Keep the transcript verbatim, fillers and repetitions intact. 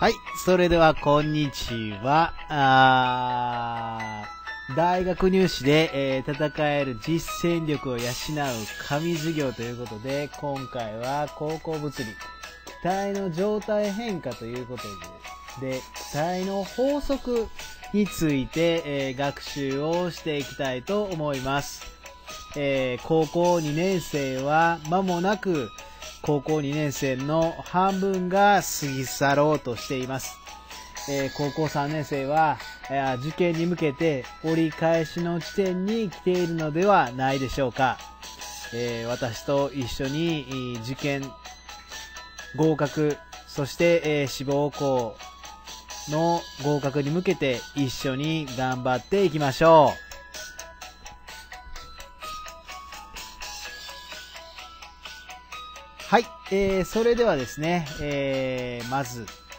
はい、それではこんにちは。あー大学入試で、えー戦える実践力を養う神授業ということで、今回は高校物理、気体の状態変化ということで、で気体の法則について、えー学習をしていきたいと思います。えー高校にねん生は間もなく高校にねん生の半分が過ぎ去ろうとしています。えー高校さんねん生は、えー受験に向けて折り返しの地点に来ているのではないでしょうか。えー私と一緒にえー受験合格、そして、えー志望校の合格に向けて一緒に頑張っていきましょう。はい、えー、それではですね、えー、まず、